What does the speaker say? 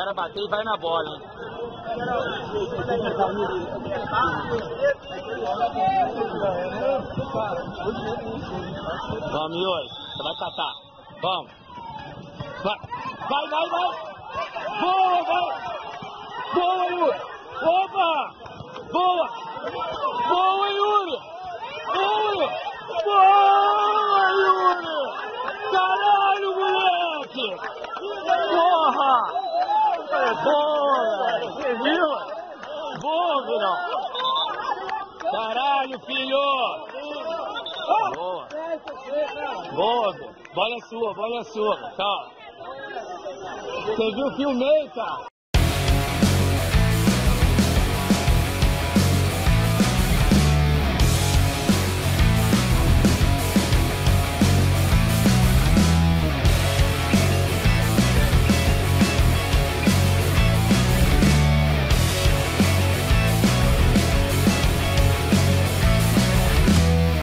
cara bater e vai na bola, hein? Vamos, Yuri. Você vai catar. Vamos. Vai. Vai. Boa, vai. Boa, Yuri. Opa. Boa. Boa, Yuri. Boa, Yuri. Caralho, moleque. Porra. Boa, viu? Boa, Virão. Caralho, filho. Boa. Boa, bola sua. Tá. Você viu? Filmei, cara.